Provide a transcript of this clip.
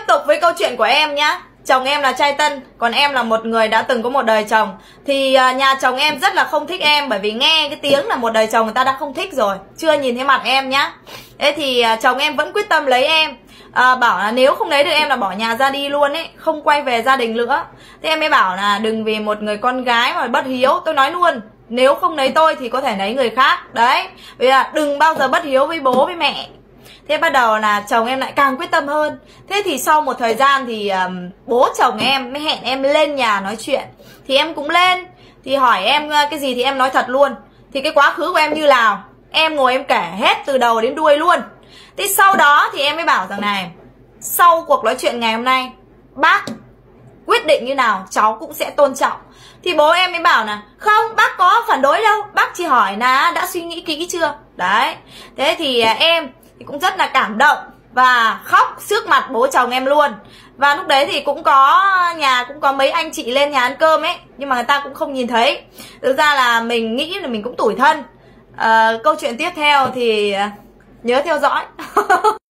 tục với câu chuyện của em nhá. Chồng em là trai tân, còn em là một người đã từng có một đời chồng. Thì nhà chồng em rất là không thích em, bởi vì nghe cái tiếng là một đời chồng người ta đã không thích rồi, chưa nhìn thấy mặt em nhá. Thế thì chồng em vẫn quyết tâm lấy em, bảo là nếu không lấy được em là bỏ nhà ra đi luôn ấy, không quay về gia đình nữa. Thế em mới bảo là đừng vì một người con gái mà bất hiếu. Tôi nói luôn, nếu không lấy tôi thì có thể lấy người khác. Đấy, bây giờ đừng bao giờ bất hiếu với bố với mẹ. Thế bắt đầu là chồng em lại càng quyết tâm hơn. Thế thì sau một thời gian thì bố chồng em mới hẹn em lên nhà nói chuyện. Thì em cũng lên. Thì hỏi em cái gì thì em nói thật luôn. Thì cái quá khứ của em như nào em ngồi em kể hết từ đầu đến đuôi luôn. Thế sau đó thì em mới bảo rằng này, sau cuộc nói chuyện ngày hôm nay, bác quyết định như nào cháu cũng sẽ tôn trọng. Thì bố em mới bảo là không, bác có phản đối đâu, bác chỉ hỏi là đã suy nghĩ kỹ chưa. Đấy. Thế thì em thì cũng rất là cảm động và khóc trước mặt bố chồng em luôn. Và lúc đấy thì cũng có mấy anh chị lên nhà ăn cơm ấy, nhưng mà người ta cũng không nhìn thấy. Thực ra là mình nghĩ là mình cũng tủi thân. Câu chuyện tiếp theo thì nhớ theo dõi.